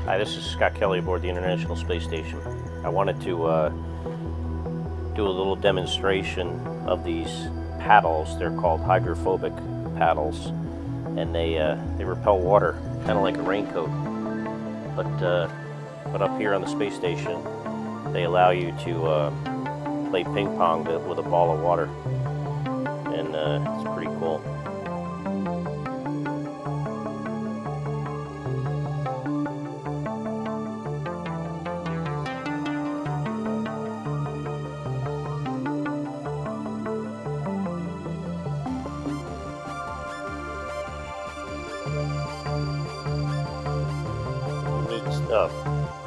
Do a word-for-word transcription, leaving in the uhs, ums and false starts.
Hi, this is Scott Kelly aboard the International Space Station. I wanted to uh, do a little demonstration of these paddles. They're called hydrophobic paddles, and they uh, they repel water, kind of like a raincoat. But uh, but up here on the space station, they allow you to uh, play ping pong with a ball of water, and uh, it's pretty cool. Neat stuff.